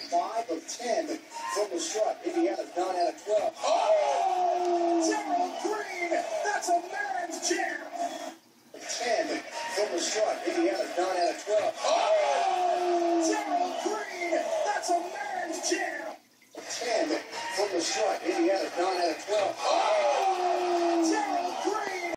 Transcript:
5 of 10 from the strut. Indiana's 9 out of 12. Oh! Gerald Green! That's a man's jam! 10 from the strut. Indiana's 9 out of 12. Oh! Gerald Green! That's a man's jam! 10 from the strut. Indiana's 9 out of 12.